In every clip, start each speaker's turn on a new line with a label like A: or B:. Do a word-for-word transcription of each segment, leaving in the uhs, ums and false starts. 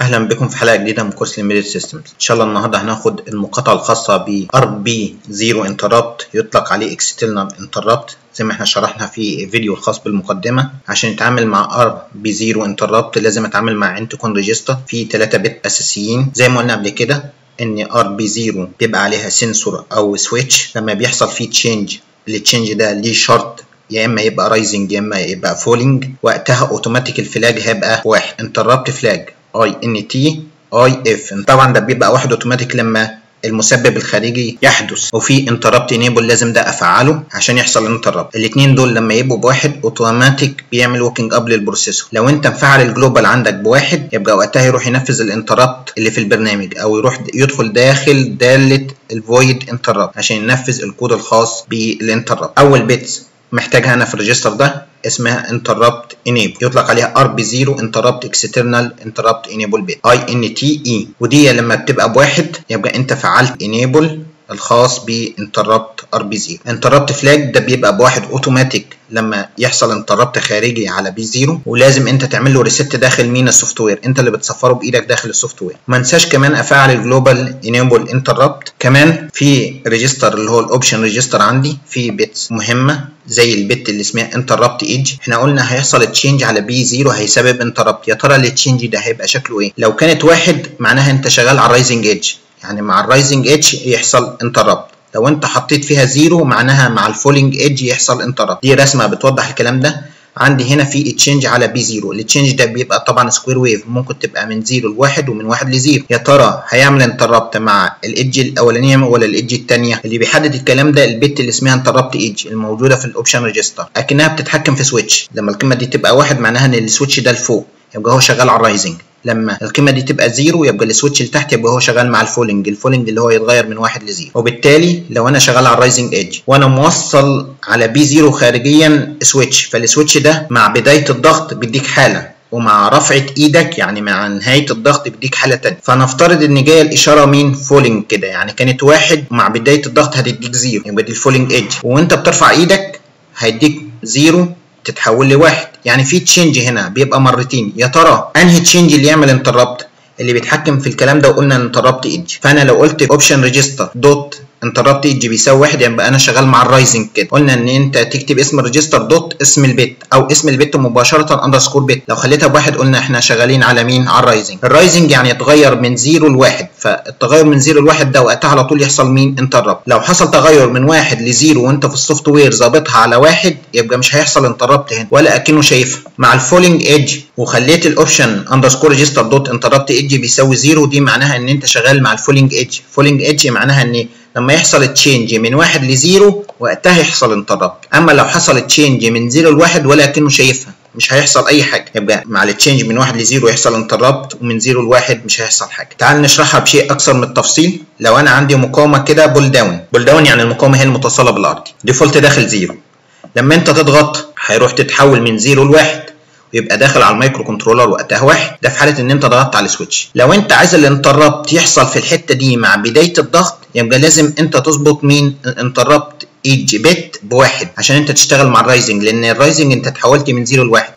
A: اهلا بكم في حلقه جديده من كورس الامبيدد سيستمز. ان شاء الله النهارده هناخد المقاطعه الخاصه ب ار بي زيرو انتربت، يطلق عليه اكسترنال انتربت زي ما احنا شرحنا في فيديو الخاص بالمقدمه. عشان نتعامل مع ار بي زيرو انتربت لازم اتعامل مع انتكون ريجستر في ثلاثة بت اساسيين. زي ما قلنا قبل كده ان ار بي زيرو بيبقى عليها سنسور او سويتش، لما بيحصل فيه تشينج التشينج ده ليه شرط يا اما يبقى رايزنج يا اما يبقى فولينج، وقتها اوتوماتيك الفلاج هيبقى واحد انتربت فلاج اي ان تي اي اف. طبعا ده بيبقى واحد اوتوماتيك لما المسبب الخارجي يحدث، وفي انتربت انيبل لازم ده افعله عشان يحصل انتربت. الاثنين دول لما يبقوا بواحد اوتوماتيك بيعمل ووكينج اب للبروسيسور. لو انت مفعل الجلوبال عندك بواحد يبقى وقتها يروح ينفذ الانتربت اللي في البرنامج، او يروح يدخل داخل داله الفويد انتربت عشان ينفذ الكود الخاص بالانتربت. اول بيتس محتاجها انا في الريجستر ده اسمها interrupt enable، يطلق عليها ار بي زيرو interrupt external interrupt enable bit اي ان تي اي، ودي لما بتبقى بواحد يبقى انت فعلت enable الخاص ب interrupt ار بي زيرو. interrupt flag ده بيبقى بواحد اوتوماتيك لما يحصل interrupt خارجي على بي زيرو، ولازم انت تعمل له ريست داخل مين؟ السوفت وير، انت اللي بتصفره بايدك داخل السوفت وير. ما انساش كمان افعل الجلوبال enable interrupt. كمان في ريجستر اللي هو الاوبشن ريجستر عندي في بيتس مهمه زي البت اللي اسمها انتربت ايدج. احنا قلنا هيحصل تشينج على بي زيرو هيسبب انتربت، يا ترى التشينج ده هيبقى شكله ايه؟ لو كانت واحد معناها انت شغال على الرايزنج ايدج، يعني مع الرايزنج ايدج يحصل انتربت. لو انت حطيت فيها زيرو معناها مع الفولينج ايدج يحصل انتربت. دي رسمه بتوضح الكلام ده. عندي هنا في تشينج على بي زيرو، التشينج ده بيبقى طبعا سكوير ويف، ممكن تبقى من زيرو لواحد ومن واحد لزيرو. يا ترى هيعمل انتربت مع الايدج الاولانيه ولا الايدج الثانيه؟ اللي بيحدد الكلام ده البت اللي اسمها انتربت ايدج الموجوده في الاوبشن ريجستر، اكنها بتتحكم في سويتش. لما القيمه دي تبقى واحد معناها ان السويتش ده لفوق يبقى هو شغال على الرايزنج، لما القيمه دي تبقى زيرو يبقى السويتش اللي تحت يبقى هو شغال مع الفولينج، الفولينج اللي هو يتغير من واحد لزيرو. وبالتالي لو انا شغال على الرايزنج ايدج وانا موصل على بي زيرو خارجيا سويتش، فالسويتش ده مع بدايه الضغط بيديك حاله، ومع رفعه ايدك يعني مع نهايه الضغط بيديك حاله ثانيه. فنفترض ان جايه الاشاره مين؟ فولينج كده، يعني كانت واحد ومع بدايه الضغط هتديك زيرو، يبقى دي الفولينج ايدج، وانت بترفع ايدك هيديك زيرو تتحول لواحد، يعني في تشينج هنا بيبقى مرتين. يا ترى انهي تشينج اللي يعمل انتربت؟ اللي بيتحكم في الكلام ده وقلنا انتربت ايدج. فانا لو قلت اوبشن ريجستر دوت انتربت ايدج بيساوي واحد يبقى انا شغال مع الرايزنج كده. قلنا ان انت تكتب اسم الريجستر دوت اسم البت او اسم البت مباشره اندرسكور بت. لو خليتها بواحد قلنا احنا شغالين على مين؟ على الرايزنج. الرايزنج يعني يتغير من زيرو لواحد، فالتغير من زيرو لواحد ده وقتها على طول يحصل مين؟ انتربت. لو حصل تغير من واحد لزيرو وانت في السوفت وير ظابطها على واحد يبقى مش هيحصل انتربت هنا ولا اكنه شايفها. مع الفولينج ايدج وخليت الاوبشن اندرسكور ريجستر دوت انتربت ايدج بيساوي زيرو، دي معناها ان انت شغال مع الفولينج ايدج. فولينج ايدج معناها ان لما يحصل تشينج من واحد لزيرو وقتها يحصل انتربت. اما لو حصل تشينج من زيرو لواحد ولا كأنه شايفها مش هيحصل اي حاجه، يبقى مع التشينج من واحد لزيرو يحصل انتربت، ومن زيرو لواحد مش هيحصل حاجه. تعال نشرحها بشيء اكثر من التفصيل. لو انا عندي مقاومه كده بول داون، بول داون يعني المقاومه هي المتصله بالارض، ديفولت داخل زيرو، لما انت تضغط هيروح تتحول من زيرو لواحد ويبقى داخل على المايكرو كنترولر وقتها واحد، ده في حاله ان انت ضغطت على السويتش. لو انت عايز الانتربت يحصل في الحته دي مع بدايه الضغط يبقى لازم انت تظبط مين؟ انتربت ايدج بت بواحد عشان انت تشتغل مع الرايزنج، لان الرايزنج انت اتحولت من زيرو لواحد.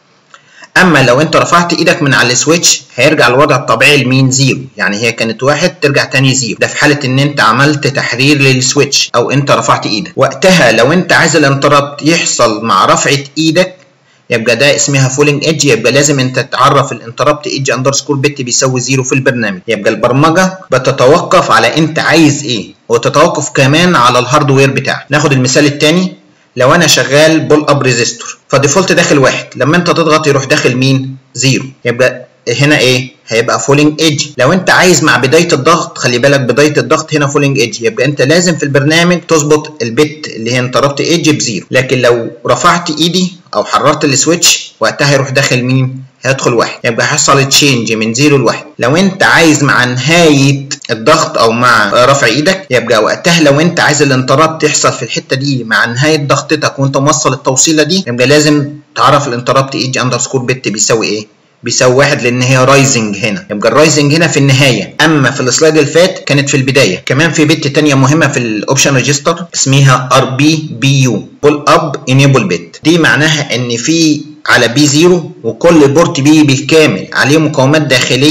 A: اما لو انت رفعت ايدك من على السويتش هيرجع الوضع الطبيعي لمين؟ زيرو، يعني هي كانت واحد ترجع تاني زيرو، ده في حاله ان انت عملت تحرير للسويتش او انت رفعت ايدك. وقتها لو انت عايز الانتربت يحصل مع رفعه ايدك يبقى ده اسمها فولينج ايدج، يبقى لازم انت تعرف الانتربت ايدج اندرسكور بت بيساوي زيرو في البرنامج. يبقى البرمجه بتتوقف على انت عايز ايه، وتتوقف كمان على الهاردوير بتاعك. ناخد المثال الثاني. لو انا شغال بول اب ريزيستور فديفولت داخل واحد، لما انت تضغط يروح داخل مين؟ زيرو، يبقى هنا ايه؟ هيبقى فولينج ايدج. لو انت عايز مع بدايه الضغط، خلي بالك بدايه الضغط هنا فولينج ايدج، يبقى انت لازم في البرنامج تظبط البت اللي هي انتربت ايدج بزيرو. لكن لو رفعت ايدي او حررت السويتش وقتها هيروح داخل مين؟ هيدخل واحد، يبقى هيحصل تشينج من زيرو لواحد. لو انت عايز مع نهايه الضغط او مع رفع ايدك يبقى وقتها لو انت عايز الانتربت يحصل في الحته دي مع نهايه ضغطتك وانت موصل التوصيله دي يبقى لازم تعرف الانتربت ايدج اندرسكور بت بيساوي ايه؟ بيساوي واحد، لان هي رايزنج هنا، يبقى الرايزنج هنا في النهايه، اما في السلايد اللي فات كانت في البدايه. كمان في بت ثانيه مهمه في الاوبشن ريجستر اسمها ار بي بي يو بول اب انيبل بت، دي معناها ان في على بي زيرو وكل بورت بي بالكامل عليه مقاومات داخليه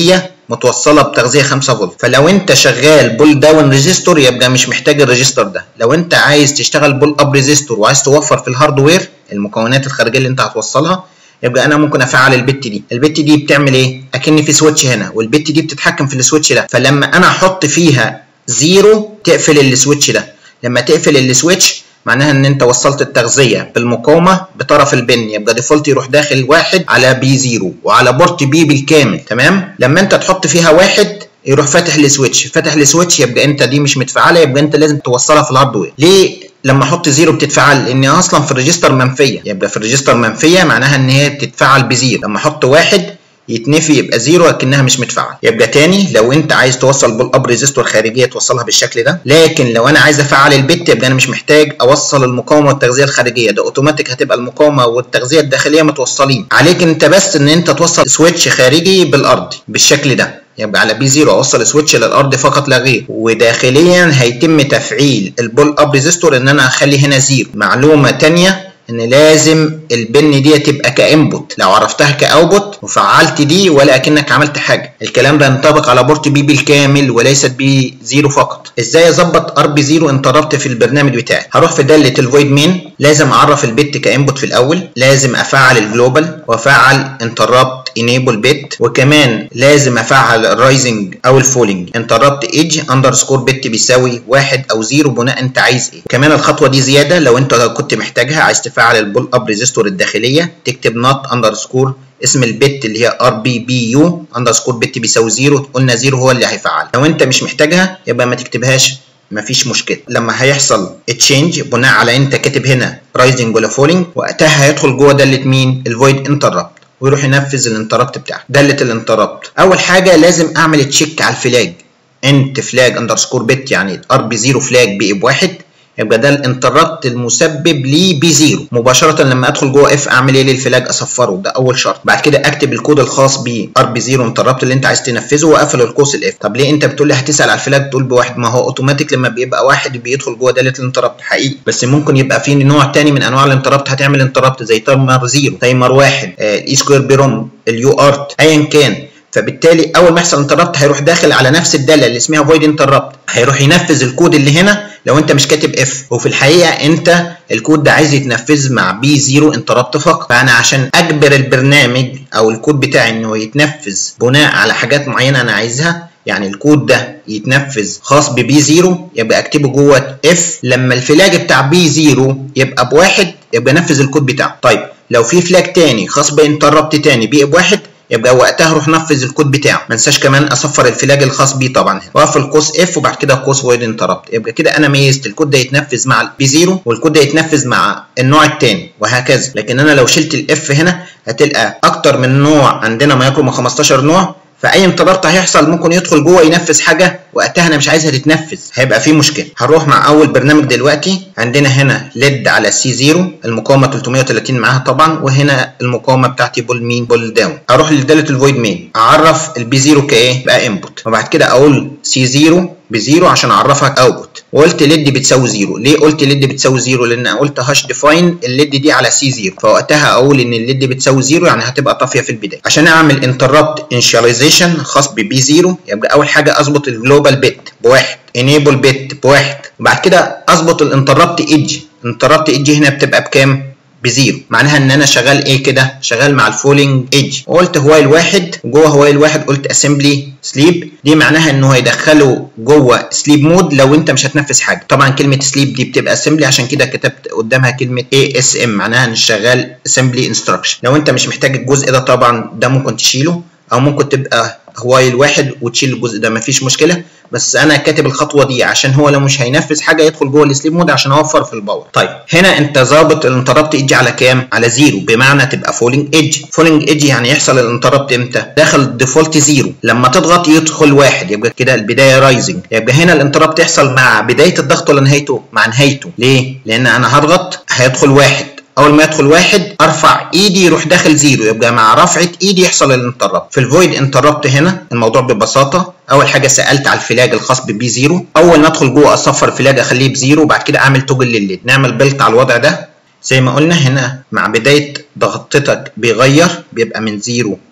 A: متوصله بتغذيه خمسة فولت، فلو انت شغال بول داون ريزيستور يبقى مش محتاج الريزيستور ده. لو انت عايز تشتغل بول اب ريزيستور وعايز توفر في الهاردوير المكونات الخارجيه اللي انت هتوصلها، يبقى انا ممكن افعل البت دي. البت دي بتعمل ايه؟ اكن في سويتش هنا، والبت دي بتتحكم في السويتش ده، فلما انا احط فيها زيرو تقفل السويتش ده. لما تقفل السويتش معناها ان انت وصلت التغذيه بالمقاومه بطرف البن، يبقى ديفولت يروح داخل واحد على بي زيرو وعلى بورت بي بالكامل. تمام؟ لما انت تحط فيها واحد يروح فاتح السويتش، فاتح السويتش يبقى انت دي مش متفعله، يبقى انت لازم توصلها في الهاردوير. ليه لما احط زيرو بتتفعل؟ لان اصلا في الريجستر منفيه، يبقى في الريجستر منفيه معناها ان هي بتتفعل بزيرو. لما احط واحد يتنفي يبقى زيرو اكنها مش متفعله. يبقى تاني، لو انت عايز توصل بول اب ريزيستور خارجيه توصلها بالشكل ده، لكن لو انا عايز افعل البت يبقى انا مش محتاج اوصل المقاومه والتغذيه الخارجيه، ده اوتوماتيك هتبقى المقاومه والتغذيه الداخليه متوصلين. عليك انت بس ان انت توصل سويتش خارجي بالارضي بالشكل ده، يبقى على بي زيرو اوصل سويتش للارض فقط لا غير، وداخليا هيتم تفعيل البول اب ريزيستور ان انا اخلي هنا زيرو. معلومه تانيه ان لازم البن دي تبقى كانبوت، لو عرفتها كاوتبوت وفعلت دي ولا اكنك عملت حاجه. الكلام ده ينطبق على بورت بي بالكامل وليست بي زيرو فقط. ازاي اظبط ار بي زيرو انتربت في البرنامج بتاعي؟ هروح في داله الفويد مين، لازم اعرف البت كانبوت في الاول، لازم افعل الجلوبال وافعل انتربت انيبل بت، وكمان لازم افعل الرايزنج او الفولينج انتربت ايدج اندرسكور بت بيساوي واحد او زيرو بناء انت عايز ايه. كمان الخطوه دي زياده لو انت كنت محتاجها، عايز تفعل البول اب ريزيستور الداخليه تكتب نوت اندرسكور اسم البت اللي هي ار بي بي يو اندرسكور بت بيساوي زيرو، قلنا زيرو هو اللي هيفعل. لو انت مش محتاجها يبقى ما تكتبهاش، مفيش مشكله. لما هيحصل تشينج بناء على انت كاتب هنا رايزنج ولا فولينج، وقتها هيدخل جوه داله مين؟ الفويد انتربت، ويروح ينفذ الانتربت بتاعك. داله الانتربت اول حاجه لازم اعمل تشيك على الفلاج، انت فلاج اندرسكور بت يعني ار بي زيرو فلاج بي بواحد، يبقى ده الانتربت المسبب لي بزيرو. مباشره لما ادخل جوه اف اعمل ايه للفلاج؟ اصفره، ده اول شرط. بعد كده اكتب الكود الخاص ب ار بي زيرو انتربت اللي انت عايز تنفذه واقفل القوس الاف. طب ليه انت بتقول لي هتسال على الفلاج تقول بواحد؟ ما هو اوتوماتيك لما بيبقى واحد بيدخل جوه داله الانتربت حقيقي، بس ممكن يبقى في نوع ثاني من انواع الانتربت هتعمل انتربت زي تايمر زيرو، تايمر واحد، الاي سكوير بيروم، اليو ارت، ايا كان. فبالتالي اول ما يحصل انتربت هيروح داخل على نفس الداله اللي اسمها فويد انتربت، هيروح ينفذ الكود اللي هنا لو انت مش كاتب اف، وفي الحقيقه انت الكود ده عايز يتنفذ مع بي زيرو انتربت فقط. فانا عشان اجبر البرنامج او الكود بتاعي انه يتنفذ بناء على حاجات معينه انا عايزها، يعني الكود ده يتنفذ خاص ببي زيرو، يبقى اكتبه جوه اف. لما الفلاج بتاع بي زيرو يبقى بواحد يبقى نفذ الكود بتاعه. طيب لو في فلاج تاني خاص بانتربت تاني بي بواحد يبقى وقتها روح نفذ الكود بتاعه. ما انساش كمان اصفر الفلاج الخاص بيه طبعا هنا، واقفل قوس اف وبعد كده قوس فويد انتربت. يبقى كده انا ميزت الكود ده يتنفذ مع البي زيرو والكود ده يتنفذ مع النوع الثاني وهكذا. لكن انا لو شلت الاف هنا هتلقى اكتر من نوع، عندنا ما يقرب من خمستاشر نوع، فاي انتربت هيحصل ممكن يدخل جوه ينفذ حاجه وقتها انا مش عايزها تتنفذ، هيبقى في مشكله. هنروح مع اول برنامج دلوقتي. عندنا هنا ليد على سي زيرو، المقاومه تلتمية وتلاتين معاها طبعا، وهنا المقاومه بتاعتي بول مين؟ بول داون. اروح لداله الفويد مين، اعرف البي زيرو كايه؟ بقى انبوت، وبعد كده اقول سي زيرو بزيرو عشان اعرفها اوتبوت، وقلت ليد بتساوي زيرو. ليه قلت ليد بتساوي زيرو؟ لان قلت هاش ديفاين الليد دي على سي زيرو، فوقتها اقول ان الليد بتساوي زيرو يعني هتبقى طافيه في البدايه. عشان اعمل انتربت انشاليزيشن خاص ببي زيرو يبقى اول حاجه اظبط الجلوبال بت بواحد، انيبل بت بواحد، وبعد كده اظبط الانتربت ايدج. انتربت ايدج هنا بتبقى بكام؟ بزيرو، معناها ان انا شغال ايه كده؟ شغال مع الفولينج ايدج. وقلت هوايل واحد، جوه هوايل واحد قلت اسمبلي سليب، دي معناها انه هيدخله جوه سليب مود لو انت مش هتنفذ حاجه. طبعا كلمه سليب دي بتبقى اسمبلي، عشان كده كتبت قدامها كلمه اي اس ام، معناها ان شغال اسمبلي انستراكشن. لو انت مش محتاج الجزء ده طبعا ده ممكن تشيله، او ممكن تبقى هوايل واحد وتشيل الجزء ده مفيش مشكله، بس انا كاتب الخطوه دي عشان هو لو مش هينفذ حاجه يدخل جوه السليب مود عشان اوفر في الباور. طيب هنا انت ظابط الانتربت ايدج على كام؟ على زيرو، بمعنى تبقى فولينج ايدج. فولينج ايدج يعني يحصل الانتربت امتى؟ داخل ديفولت زيرو، لما تضغط يدخل واحد، يبقى كده البدايه رايزنج. يبقى هنا الانتربت يحصل مع بدايه الضغط ولا نهايته؟ مع نهايته. ليه؟ لان انا هضغط هيدخل واحد، اول ما يدخل واحد ارفع ايدي يروح داخل زيرو، يبقى مع رفعه ايدي يحصل الانتربت. في الفويد انتربت هنا الموضوع ببساطه، اول حاجه سالت على الفلاج الخاص ببي زيرو، اول ما ادخل جوه اصفر الفلاج اخليه بزيرو، وبعد كده اعمل توجل للليد، نعمل بيلت على الوضع ده زي ما قلنا هنا. مع بدايه ضغطتك بيغير، بيبقى من زيرو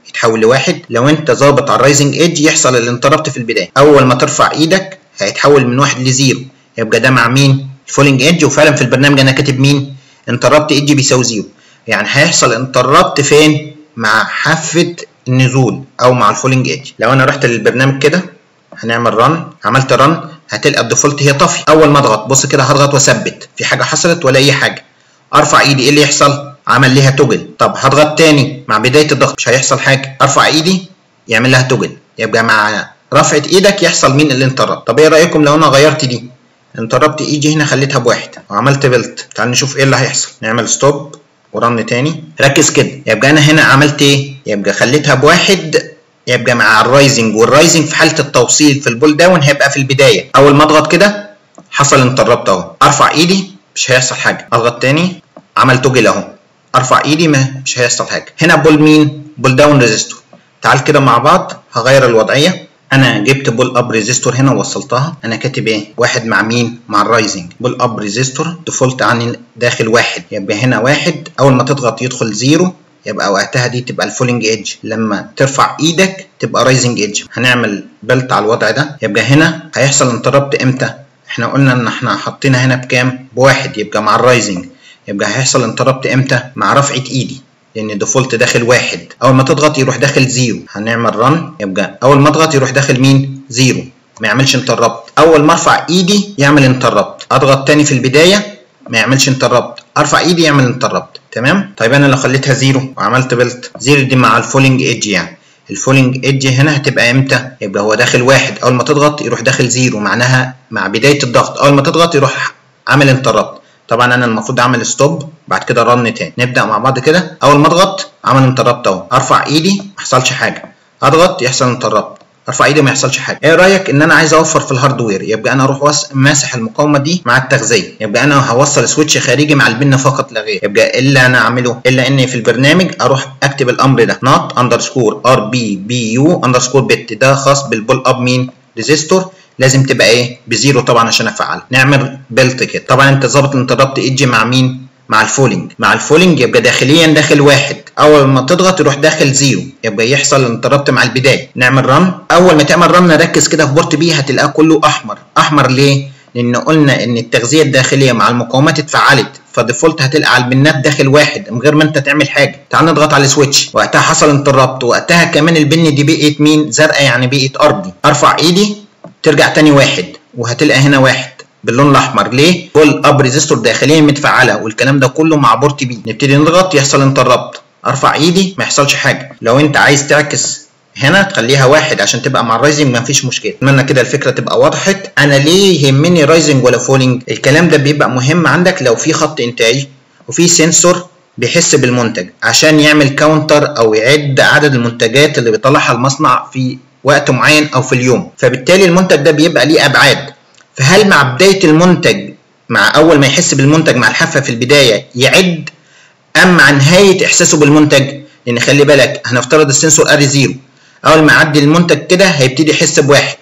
A: يتحول لواحد. لو انت ظابط على الرايزنج ايدج يحصل الانتربت في البدايه، اول ما ترفع ايدك هيتحول من واحد لزيرو، يبقى ده مع مين؟ الفولينج ايدج. وفعلا في البرنامج انا كاتب مين؟ انتربت ايدج بيساوي زيرو، يعني هيحصل انتربت فين؟ مع حافه النزول او مع الفولينج ايدج. لو انا رحت للبرنامج كده هنعمل رن، عملت رن هتلقى الديفولت هي طفي. اول ما اضغط بص كده هضغط واثبت، في حاجه حصلت ولا اي حاجه؟ ارفع ايدي ايه اللي يحصل؟ عمل ليها توجل. طب هضغط تاني مع بدايه الضغط مش هيحصل حاجه، ارفع ايدي يعمل لها توجل، يبقى مع رفعه ايدك يحصل مين؟ الانتربت. طب ايه رايكم لو انا غيرت دي؟ انتربت ايدي هنا خليتها بواحد وعملت بيلت، تعال نشوف ايه اللي هيحصل. نعمل ستوب ورن تاني، ركز كده، يبقى انا هنا عملت ايه؟ يبقى خليتها بواحد، يبقى مع الرايزنج، والرايزنج في حاله التوصيل في البول داون هيبقى في البدايه. اول ما اضغط كده حصل انتربت اهو، ارفع ايدي مش هيحصل حاجه، اضغط تاني عمل توجل اهو، ارفع ايدي مش هيحصل حاجه. هنا بول مين؟ بول داون ريزيستور. تعال كده مع بعض هغير الوضعيه، انا جبت بول اب ريزيستور هنا ووصلتها، انا كاتب ايه؟ واحد مع مين؟ مع الرايزنج. بول اب ريزيستور ديفولت عني داخل واحد، يبقى هنا واحد، اول ما تضغط يدخل زيرو، يبقى وقتها دي تبقى الفولينج ايدج، لما ترفع ايدك تبقى رايزنج ايدج. هنعمل بلت على الوضع ده، يبقى هنا هيحصل انتربت امتى؟ احنا قلنا ان احنا حاطينها هنا بكام؟ بواحد، يبقى مع الرايزنج. يبقى هيحصل انتربت امتى؟ مع رفعه ايدي، لان الديفولت داخل واحد، اول ما تضغط يروح داخل زيرو. هنعمل رن، يبقى اول ما اضغط يروح داخل مين؟ زيرو، ما يعملش انتربت. اول ما ارفع ايدي يعمل انتربت، اضغط تاني في البدايه ما يعملش انتربت، ارفع ايدي يعمل انتربت. تمام؟ طيب انا لو خليتها زيرو وعملت بيلت، زيرو دي مع الفولينج ايدج، يعني الفولينج ايدج هنا هتبقى امتى؟ يبقى هو داخل واحد، اول ما تضغط يروح داخل زيرو، معناها مع بدايه الضغط اول ما تضغط يروح عامل انتربت. طبعا انا المفروض اعمل ستوب بعد كده رن تاني. نبدا مع بعض كده، اول ما اضغط عمل انتربت اهو، ارفع ايدي ما يحصلش حاجه، اضغط يحصل انتربت، ارفع ايدي ما يحصلش حاجه. ايه رايك ان انا عايز اوفر في الهاردوير؟ يبقى انا اروح ماسح المقاومه دي مع التغذيه، يبقى انا هوصل سويتش خارجي مع البن فقط لا غير. يبقى الا انا اعمله الا اني في البرنامج اروح اكتب الامر ده نوت اندرسكور ار بي بي يو اندرسكور بت، ده خاص بالبول اب مين؟ ريزيستور، لازم تبقى ايه؟ بزيرو طبعا عشان افعل. نعمل بيلت كده، طبعا انت ظابط الانتربت ايدج مع مين؟ مع الفولينج. مع الفولينج يبقى داخليا داخل واحد، اول ما تضغط يروح داخل زيرو، يبقى يحصل انتربت مع البدايه. نعمل رن، اول ما تعمل رن ركز كده في بورت بي هتلاقاه كله احمر. احمر ليه؟ لان قلنا ان التغذيه الداخليه مع المقاومات اتفعلت، فديفولت هتلقى على البنات داخل واحد من غير ما انت تعمل حاجه. تعال نضغط على السويتش، وقتها حصل انتربت، وقتها كمان البن دي بقت مين؟ زرقاء، يعني بقت ارضي. ارفع ايدي ترجع تاني واحد، وهتلقى هنا واحد باللون الاحمر. ليه؟ بول اب ريزيستور داخليا متفعله، والكلام ده كله مع بورت بي. نبتدي نضغط يحصل انتربت، ارفع ايدي ما يحصلش حاجه. لو انت عايز تعكس هنا تخليها واحد عشان تبقى مع الرايزنج ما فيش مشكله. اتمنى كده الفكره تبقى وضحت. انا ليه يهمني رايزنج ولا فولينج؟ الكلام ده بيبقى مهم عندك لو في خط انتاج وفي سنسور بيحس بالمنتج عشان يعمل كاونتر او يعد عدد المنتجات اللي بيطلعها المصنع في وقت معين او في اليوم، فبالتالي المنتج ده بيبقى ليه ابعاد. فهل مع بدايه المنتج، مع اول ما يحس بالمنتج مع الحافه في البدايه يعد، ام مع نهايه احساسه بالمنتج؟ لان خلي بالك هنفترض السنسور اري زيرو، اول ما يعدي المنتج كده هيبتدي يحس بواحد،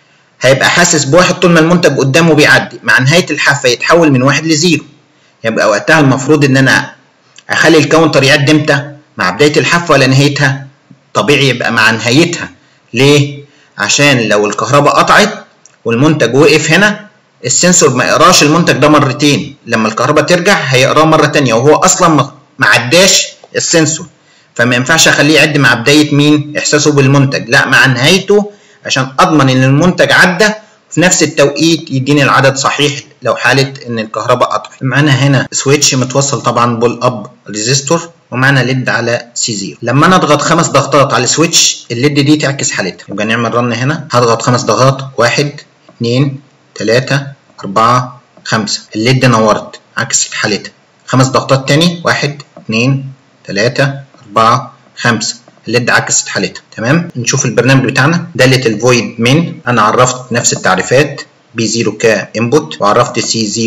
A: هيبقى حاسس بواحد طول ما المنتج قدامه بيعدي، مع نهايه الحافه يتحول من واحد لزيرو. يبقى وقتها المفروض ان انا اخلي الكاونتر يعد امتى؟ مع بدايه الحافه ولا نهايتها؟ طبيعي يبقى مع نهايتها. ليه؟ عشان لو الكهرباء قطعت والمنتج وقف هنا، السنسور ما يقراش المنتج ده مرتين، لما الكهرباء ترجع هيقراه مره ثانيه وهو اصلا ما عداش السنسور، فما ينفعش اخليه يعد مع بدايه مين؟ احساسه بالمنتج، لا مع نهايته، عشان اضمن ان المنتج عدى في نفس التوقيت يديني العدد صحيح لو حاله ان الكهرباء قطعت. معانا هنا سويتش متوصل طبعا بول اب ريزيستور، ومعنا ليد على سي زيرو. لما انا اضغط خمس ضغطات على السويتش الليد دي تعكس حالتها. يبقى نعمل رن هنا، هضغط خمس ضغطات، واحد اثنين ثلاثة أربعة خمسة، الليد نورت عكست حالتها. خمس ضغطات تاني، واحد اثنين ثلاثة أربعة خمسة، الليد عكست حالتها. تمام؟ نشوف البرنامج بتاعنا. دالة الفويد من، انا عرفت نفس التعريفات، بي زيرو كانبوت، وعرفت سي زيرو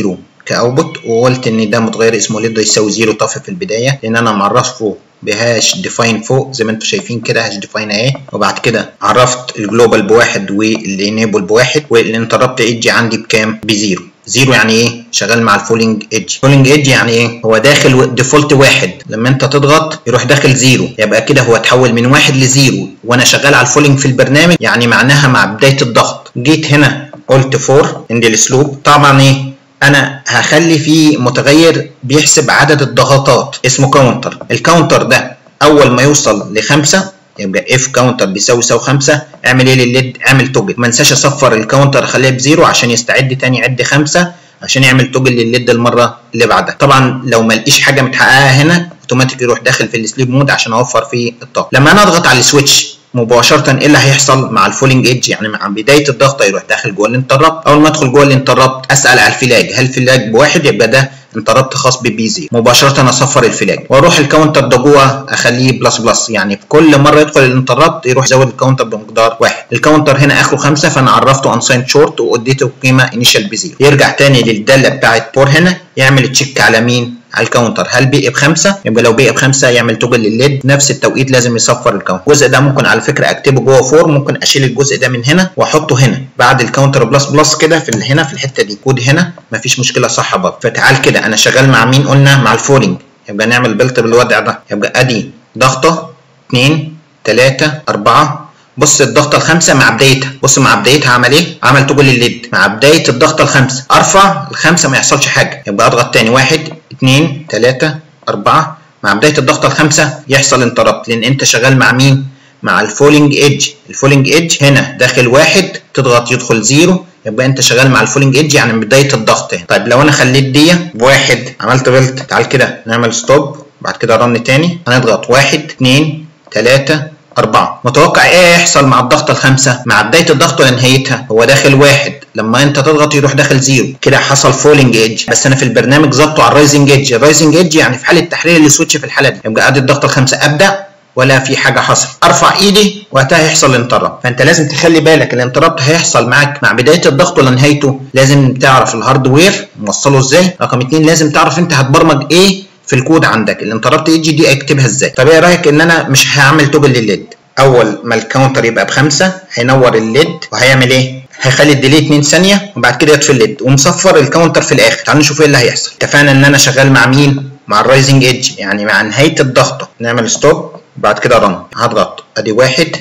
A: كاوتبوت، وقلت ان ده متغير اسمه ليد يساوي زيرو طافي في البدايه، لان انا معرفه بهاش ديفاين فوق زي ما انتم شايفين كده، هاش ديفاين اهي. وبعد كده عرفت الجلوبال بواحد والانيبل بواحد، والانتربت ايدج عندي بكام؟ بزيرو. زيرو يعني ايه؟ شغال مع الفولينج ايدج. فولينج ايدج يعني ايه؟ هو داخل ديفولت واحد، لما انت تضغط يروح داخل زيرو، يبقى كده هو اتحول من واحد لزيرو وانا شغال على الفولينج في البرنامج، يعني معناها مع بدايه الضغط. جيت هنا قلت فور عند الاسلوب، طبعا ايه؟ انا هخلي فيه متغير بيحسب عدد الضغطات اسمه كاونتر. الكاونتر ده اول ما يوصل لخمسة يبقى اف كاونتر بيساوي يساوي خمسة، اعمل ايه للليد؟ اعمل توجل. ما انساش اصفر الكاونتر اخليها بزيرو عشان يستعد تاني يعد خمسة عشان يعمل توجل للليد المره اللي بعدها. طبعا لو ما لقيش حاجه متحققه هنا اوتوماتيك يروح داخل في السليب مود عشان اوفر فيه الطاقه. لما انا اضغط على السويتش مباشره ايه اللي هيحصل مع الفولينج ايدج؟ يعني مع بدايه الضغط يروح داخل جوه الانتربت. اول ما ادخل جوه الانتربت اسال على الفلاج، هل الفلاج بواحد؟ يبقى ده انتربت خاص ببي زيرو. مباشره اصفر الفلاج واروح الكاونتر ده جوه اخليه بلس بلس، يعني في كل مره يدخل الانتربت يروح يزود الكاونتر بمقدار واحد. الكاونتر هنا اخره خمسة، فانا عرفته انسايند شورت واديته قيمه انيشال بزيرو. يرجع تاني للداله بتاعت بور هنا يعمل تشيك على مين؟ على الكاونتر، هل بقي بخمسة؟ يبقى لو بقي بخمسة يعمل توجل للليد، نفس التوقيت لازم يصفر الكاونتر. الجزء ده ممكن على فكره اكتبه جوه فور، ممكن اشيل الجزء ده من هنا واحطه هنا بعد الكاونتر بلس بلس كده في هنا في الحته دي، كود هنا مفيش مشكله صح برضه. فتعال كده انا شغال مع مين؟ قلنا مع الفولينج، يبقى نعمل بلت بالوضع ده. يبقى ادي ضغطه اتنين تلاتة أربعة. بص الضغطه الخامسه مع بدايتها، بص مع بدايتها عمل ايه؟ عمل توجل للليد مع بدايه الضغطه الخامسه. ارفع الخامسه ما يحصلش حاجه، يبقى اضغط تاني واحد اتنين تلاتة أربعة، مع بداية الضغطة الخامسة يحصل انتربت، لأن أنت شغال مع مين؟ مع الفولينج ايدج. الفولينج ايدج هنا داخل واحد، تضغط يدخل زيرو، يبقى أنت شغال مع الفولينج ايدج يعني من بداية الضغط هنا. طيب لو أنا خليت دي بواحد عملت بلت، تعال كده نعمل ستوب بعد كده رن تاني، هنضغط واحد اتنين تلاتة أربعة. متوقع إيه هيحصل مع الضغطة الخامسة؟ مع بداية الضغط ونهايتها هو داخل واحد، لما انت تضغط يروح داخل زيرو، كده حصل فولينج ايدج. بس انا في البرنامج ظبطه على الرايزنج ايدج. الرايزنج ايدج يعني في حاله تحرير السويتش في الحاله دي. يبقى ادي الضغطه الخامسه ابدا ولا في حاجه حصل، ارفع ايدي وقتها هيحصل انتربت. فانت لازم تخلي بالك الانتربت هيحصل معاك مع بدايه الضغط ولا نهايته. لازم تعرف الهاردوير موصله ازاي. رقم اتنين لازم تعرف انت هتبرمج ايه في الكود عندك. الانتربت ايدج دي اكتبها ازاي. طب ايه رايك ان انا مش هعمل توجل للليد؟ اول ما الكاونتر يبقى بخمسه هينور الليد وهيعمل ايه؟ هيخلي الديلي اتنين ثانيه وبعد كده يطفي الليد ومصفر الكاونتر في الاخر. تعالوا نشوف ايه اللي هيحصل. اتفقنا ان انا شغال مع مين؟ مع الرايزنج ايدج، يعني مع نهايه الضغطه. نعمل ستوب وبعد كده رن. هضغط ادي واحد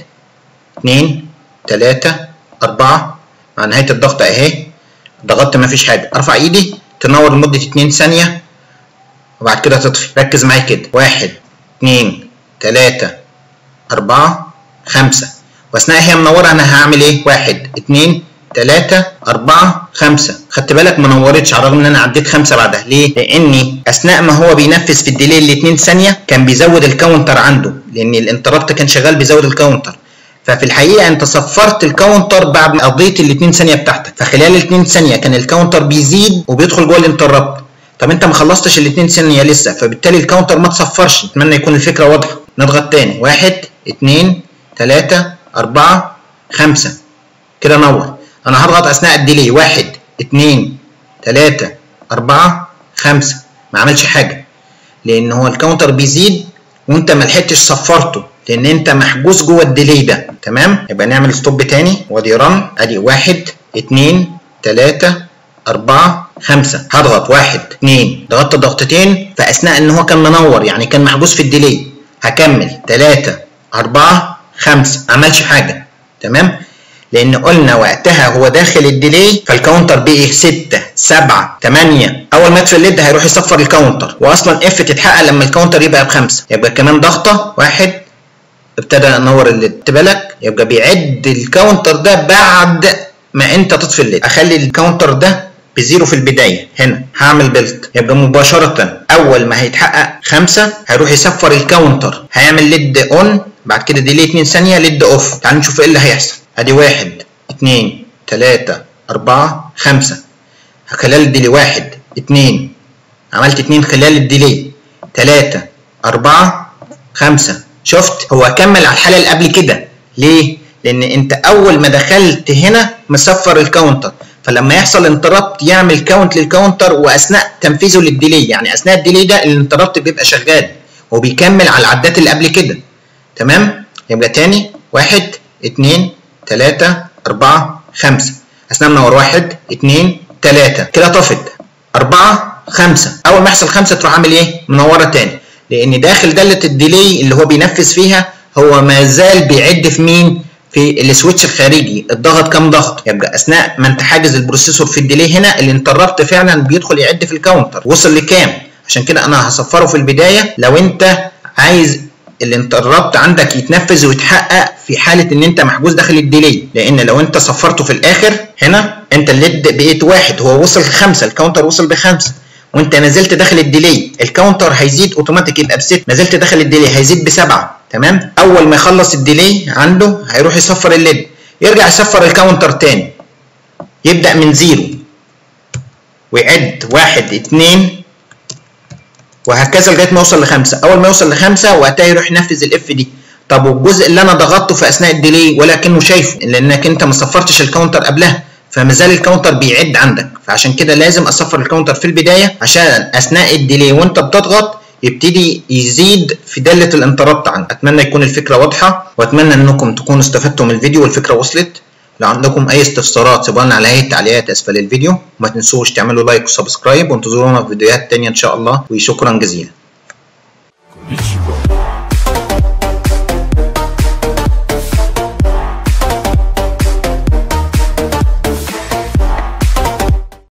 A: اتنين تلاتة أربعة، مع نهايه الضغطه اهي. ضغطت مفيش حاجه، ارفع ايدي تنور لمده اتنين ثانيه وبعد كده تطفي. ركز معايا كده، واحد اتنين تلاتة أربعة خمسة، واثناء هي منوره انا هعمل ايه؟ واحد اتنين تلاتة أربعة خمسة. خدت بالك ما نورتش على الرغم ان انا عديت خمسة بعدها. ليه؟ لاني اثناء ما هو بينفذ في الديلي ال اتنين ثانيه كان بيزود الكاونتر عنده، لان الانتربت كان شغال بيزود الكاونتر. ففي الحقيقه انت صفرت الكاونتر بعد ما قضيت ال اتنين ثانيه بتاعتك، فخلال ال اتنين ثانيه كان الكاونتر بيزيد وبيدخل جوه الانتربت. طب انت ما خلصتش ال اتنين ثانيه لسه، فبالتالي الكاونتر ما تصفرش. اتمنى يكون الفكره واضحه. نضغط تاني واحد اتنين تلاتة أربعة خمسة، كده نور. أنا هضغط أثناء الديلي واحد اتنين تلاتة أربعة خمسة، ما عملش حاجة لأن هو الكاونتر بيزيد وأنت ما لحقتش صفرته لأن أنت محجوز جوه الديلي ده. تمام؟ يبقى نعمل ستوب تاني وأدي رن. أدي واحد اتنين تلاتة أربعة خمسة، هضغط واحد اتنين، ضغطت ضغطتين فأثناء إن هو كان منور يعني كان محجوز في الديلي. هكمل تلاتة أربعة خمسة، ما عملش حاجة. تمام؟ لأن قلنا وقتها هو داخل الديلي فالكاونتر بقي ستة سبعة تمانية. أول ما يطفي الليد هيروح يصفر الكاونتر، وأصلا اف تتحقق لما الكاونتر يبقى بخمسة. يبقى كمان ضغطة واحد ابتدى ينور الليد. خدت بالك؟ يبقى بيعد الكاونتر ده بعد ما أنت تطفي الليد. أخلي الكاونتر ده بزيرو في البداية هنا، هعمل بيلت. يبقى مباشرة أول ما هيتحقق خمسة هيروح يصفر الكاونتر، هيعمل ليد أون، بعد كده ديلي اتنين ثانية ليد أوف. تعالوا نشوف إيه اللي هيحصل. أدي واحد اتنين تلاتة أربعة خمسة، خلال الديلي واحد اتنين، عملت اتنين خلال الديلي تلاتة أربعة خمسة. شفت؟ هو كمل على الحالة اللي قبل كده. ليه؟ لأن أنت أول ما دخلت هنا مصفر الكاونتر، فلما يحصل انتربت يعمل كاونت للكاونتر واثناء تنفيذه للديلي، يعني اثناء الديلي ده الانتربت بيبقى شغال وبيكمل على العدات اللي قبل كده. تمام؟ يبقى تاني واحد اتنين تلاتة أربعة خمسة، اثناء منور واحد اتنين تلاتة كده طفت، أربعة خمسة، أول ما يحصل خمسة تروح عامل إيه؟ منورة تاني، لأن داخل دالة الديلي اللي هو بينفذ فيها هو ما زال بيعد في مين؟ في السويتش الخارجي، الضغط كام ضغط؟ يبقى اثناء ما انت حاجز البروسيسور في الديلي هنا الانتربت فعلا بيدخل يعد في الكاونتر، وصل لكام؟ عشان كده انا هصفره في البدايه لو انت عايز الانتربت عندك يتنفذ ويتحقق في حاله ان انت محجوز داخل الديلي، لان لو انت صفرته في الاخر هنا انت الليد بقيت واحد، هو وصل لخمسه، الكاونتر وصل بخمسه، وانت نزلت داخل الديلي الكاونتر هيزيد اوتوماتيك يبقى بست، نزلت داخل الديلي هيزيد بسبعه. تمام؟ اول ما يخلص الديلي عنده هيروح يصفر الليد، يرجع يصفر الكاونتر تاني، يبدا من زيرو ويعد واحد اتنين وهكذا لغايه ما يوصل لخمسه، اول ما يوصل لخمسه وقتها يروح ينفذ الاف دي. طب والجزء اللي انا ضغطته في اثناء الديلي ولكنه شايفه لانك انت ما صفرتش الكاونتر قبلها، فما زال الكاونتر بيعد عندك، فعشان كده لازم اصفر الكاونتر في البدايه عشان اثناء الديلي وانت بتضغط يبتدي يزيد في داله الانتربت عندك. اتمنى يكون الفكره واضحه، واتمنى انكم تكونوا استفدتوا من الفيديو والفكره وصلت. لو عندكم اي استفسارات سيبوها لنا على هيئه التعليقات اسفل الفيديو، وما تنسوش تعملوا لايك وسبسكرايب، وانتظرونا في فيديوهات تانيه ان شاء الله، وشكرا جزيلا.